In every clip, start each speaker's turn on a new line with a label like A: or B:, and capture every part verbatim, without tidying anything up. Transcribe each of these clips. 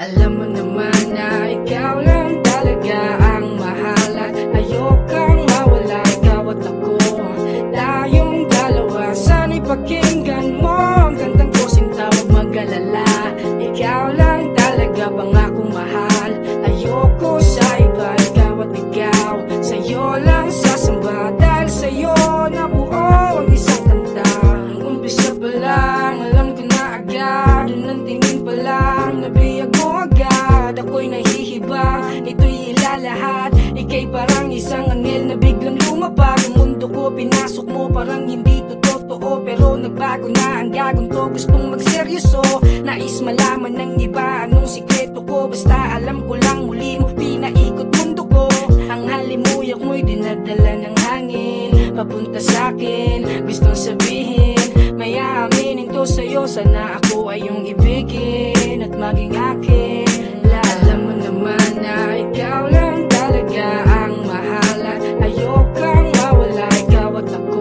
A: Alam mo naman na ikaw lang talaga ang mahal at ayokang mawala, ikaw at ako. Tayong dalawa, sana'y pakinggan mo ang kantang ko, sinta, huwag mag-alala. Ikaw lang talaga pangakong mahal, ayoko sa iba, ikaw at ikaw. Sa'yo lang sasamba dahil sa'yo nabuo ang isang kanta. Ang umpisa pa lang, alam ko na agad, unang tingin pa lang, nabiyag mo agad. Ako'y nahihibang, ito'y ilalahat. Ika'y parang isang anghel na biglang lumapag. Ang mundo ko pinasok mo, parang hindi to totoo, pero nagbago na ang gagawin ko. Gustong magseryoso, nais malaman ng iba anong sikreto ko. Basta alam ko lang muli mo pinaikot mundo ko. Ang halimuyak mo'y dinadala ng hangin papunta sa'kin, gustong sabihin, may aaminin to sa'yo. Sana ako ay iyong ibigin at maging akin. Alam mo naman na ikaw lang talaga ang mahal at ayokang mawala, ikaw at ako.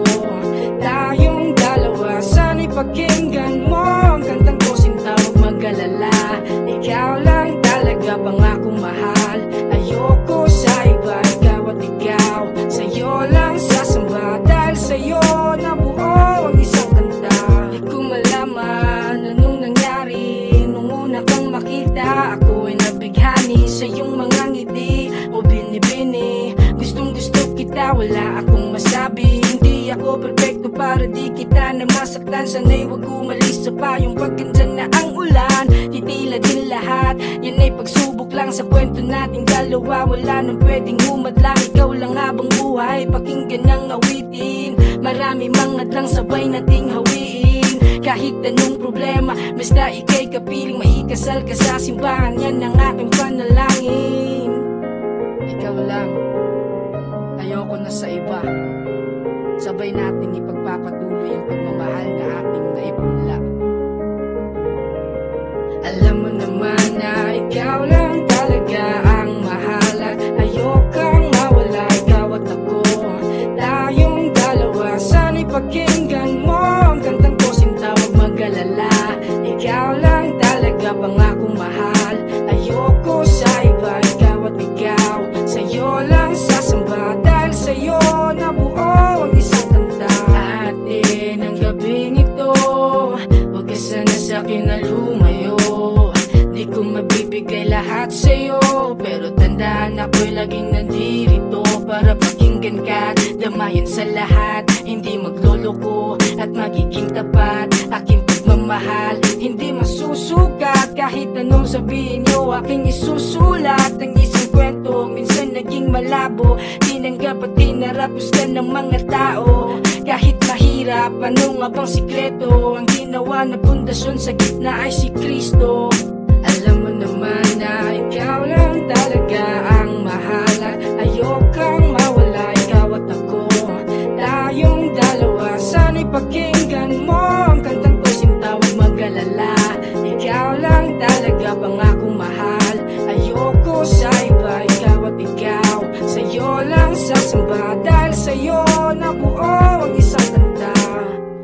A: Tayong dalawa, sana'y pakinggan mo ang kantang ko, sinta, huwag mag-alala. Ikaw lang talaga pangakong mahal, ayoko sa iba, ikaw at ikaw. Sa'yo lang sasamba dahil sa'yo nabuo ang isang kanta. Di ko malaman anong nangyari nung una kang makita. Ako ay nabighani sa iyong mga ngiti o binibini. Gustong gusto kita, wala akong masabi. Hindi ako perfecto para di kita na masaktan. Sana'y huwag umalis sa payong pagkandyan na ang ulan. Titila din lahat, yan ay pagsubok lang sa kwento nating dalawa. Wala nang pwedeng humadlang, ikaw lang habang buhay. Pakinggan ang awitin, marami mga lang sabay nating hawiin. Kahit anong problema, basta ika'y kapiling, maikasal ka sa simbahan, yan ang aking panalangin. Ikaw lang, ayoko na sa iba. Sabay nating ipagpapatuloy ang pagmamahal na ating naipunla. Alam mo naman na ikaw lang talaga ang mahal at ayokang mawala, ikaw at ako. Tayong dalawa, sana'y pakinggan mo ang kantang ko, sinta, huwag mag-alala. Ikaw lang talaga pangakong mahal, ayoko sa iba, ikaw at ikaw. Sa'yo lang sasamba dahil sa'yo nabuo ang isang kanta. Atin ang gabing ito, huwag ka sana sa'kin na lumayo. Di ko mabibigay lahat sa'yo, pero tandaan ako'y laging nandirito para pakinggan ka, damayan sa lahat. Hindi magloloko at magiging tapat. Aking pagmamahal hindi masusukat, kahit anong sabihin nyo aking isusulat. Ang isang kwento minsan naging malabo, tinanggap at tinarapos ka ng mga tao. Kahit mahirap, ano nga bang sikreto? Ang ginawa na pundasyon sa gitna ay si Kristo. Alam mo naman na ikaw lang talaga ang mahal at ayokang mawala, ikaw at ako. Tayong dalawa, sana'y pakinggan mo ang kantang ko, sinta, huwag mag-alala. Ikaw lang talaga pangakong mahal, ayoko sa iba, ikaw at ikaw. Sa'yo lang sasamba dahil sa'yo nabuo ang isang kanta.